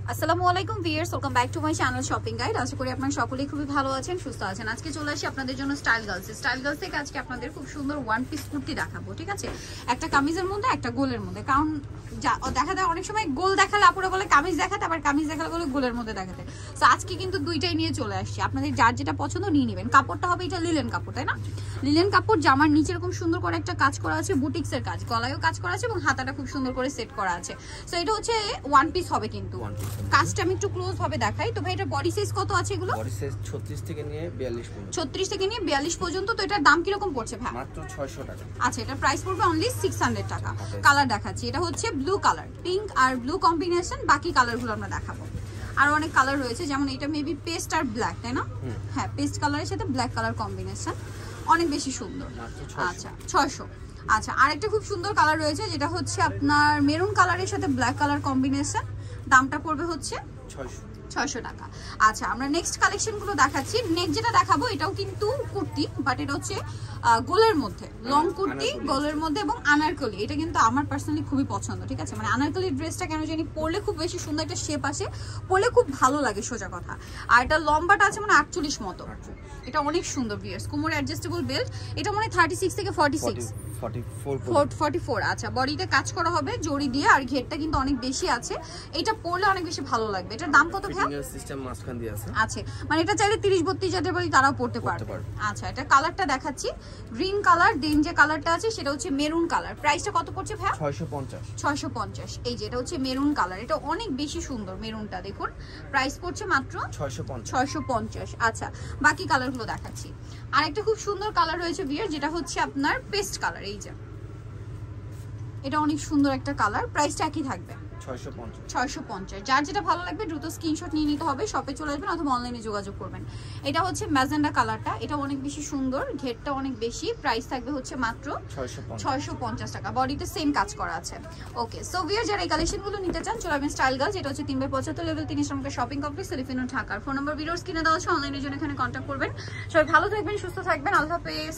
আসসালামু আলাইকুম viewers, welcome back to my channel shopping guide. আশা করি আপনারা সকলেই খুবই ভালো আছেন, সুস্থ আছেন। আজকে চলে আসি আপনাদের জন্য স্টাইল গার্লস থেকে আজকে আপনাদের খুব সুন্দর ওয়ান পিস কুর্তি দেখাবো। ঠিক আছে, একটা কামিজের মধ্যে একটা গোলের মধ্যে, কারণ দেখা যায় অনেক সময় গোল দেখালে আপুরা বলে কামিজ দেখাতে, আবার কামিজ দেখালে বলে গোলের মধ্যে দেখাতে। তো আজকে কিন্তু দুইটাই নিয়ে চলে আসছি, আপনাদের যার যেটা পছন্দ নিয়ে নেবেন। কাপড়টা হবে এটা লিলেন কাপড়, তাই না? লিলেন কাপড়, জামার নিচে এরকম সুন্দর করে একটা কাজ করা আছে, বুটিক্সের কাজ, গলায়ও কাজ করা আছে এবং হাতাটা খুব সুন্দর করে সেট করা আছে। সো এটা হচ্ছে ওয়ান পিস হবে, কিন্তু কাজটা আমি একটু ক্লোজ ভাবে দেখাই। তো ভাই এটা বডি সাইজ কত আছে এগুলো? বডি সাইজ 36 থেকে নিয়ে 42 পর্যন্ত। 36 থেকে নিয়ে 42 পর্যন্ত। তো এটার দাম কি রকম পড়ছে ভাই? মাত্র 600 টাকা। আচ্ছা, এটা প্রাইস পড়বে অনলি 600 টাকা। কালার দেখাচ্ছি, এটা হচ্ছে ব্লু কালার, পিঙ্ক আর ব্লু কম্বিনেশন। বাকি কালারগুলো আমরা দেখাবো। আর অনেক কালার রয়েছে, যেমন এটা মেবি পেস্ট আর ব্ল্যাক, তাই না? হ্যাঁ, পেস্ট কালারের সাথে ব্ল্যাক কালার কম্বিনেশন, অনেক বেশি সুন্দর। আচ্ছা 600। আচ্ছা, আরেকটা খুব সুন্দর কালার রয়েছে, যেটা হচ্ছে আপনার মেরুন কালারের সাথে ব্ল্যাক কালার কম্বিনেশন। দামটা পড়বে হচ্ছে 600 টাকা। আচ্ছা, আমরা নেক্সট কালেকশন গুলো দেখাচ্ছি। নেক্সট যেটা দেখাবো এটাও কিন্তু কুর্তি, বাট এটা হচ্ছে গোলের মধ্যে, লং কুর্তি গোলের মধ্যে এবং আনারকলি। এটা কিন্তু আমার পার্সোনালি খুবই পছন্দ। ঠিক আছে, মানে আনারকলি ড্রেসটা কেন জানি পরলে খুব বেশি সুন্দর একটা শেপ আসে, পরলে খুব ভালো লাগে, সোজা কথা। আর এটা লম্বাটা আছে মানে 48 মতো। এটা অনেক সুন্দর ভিউয়ার্স, কোমর অ্যাডজাস্টেবল বেল্ট। এটা মানে 36 থেকে 44। আচ্ছা, বডিতে কাজ করা হবে জড়ি দিয়ে, আর ঘেরটা কিন্তু অনেক বেশি আছে। এটা পরলে অনেক বেশি ভালো লাগবে। এটার দাম কত ভাই? সিস্টেম মাঝখান দিয়ে আছে। আচ্ছা, মানে এটা চাইলে 30-32 যাদের বলি তারাও পড়তে পারবে। আচ্ছা, এটা কালারটা দেখাচ্ছি, গ্রিন কালার। দেন যে কালারটা আছে সেটা হচ্ছে মেরুন কালার। প্রাইসটা কত পড়ছে ভাই? 650। এই যে এটা হচ্ছে মেরুন কালার, এটা অনেক বেশি সুন্দর মেরুনটা, দেখুন। প্রাইস পড়ছে মাত্র 650। আচ্ছা, বাকি কালারগুলো দেখাচ্ছি। আর একটা খুব সুন্দর কালার রয়েছে ভিউয়ার, যেটা হচ্ছে আপনার পেস্ট কালার। এই যে এটা অনেক সুন্দর একটা কালার। প্রাইসটা একই থাকবে 650। যার যেটা ভালো লাগবে দ্রুত স্ক্রিনশট নিয়ে নিতে হবে, শপে চলে আসবেন অথবা অনলাইনে যোগাযোগ করবেন। এটা হচ্ছে ম্যাজেন্ডা কালারটা, এটা অনেক বেশি সুন্দর, ঘেরটা অনেক বেশি। প্রাইস থাকবে হচ্ছে মাত্র 650 টাকা। বডিতে সেম কাজ করা আছে। ওকে, সো ভিউয়ার যারা এই কালেকশনগুলো নিতে চান চলে আসবেন স্টাইল গার্লস। এটা হচ্ছে 375 লেভেল 3 শ্রমিকের শপিং কমপ্লেক্স, এলিফ্যান্ট ঢাকার। ফোন নাম্বার ভিডিওস কিনে দেওয়া আছে, অনলাইনের জন্য এখানে কন্ট্যাক্ট করবেন। সবাই ভালো থাকবেন, সুস্থ থাকবেন, আল্লাহ হাফেজ।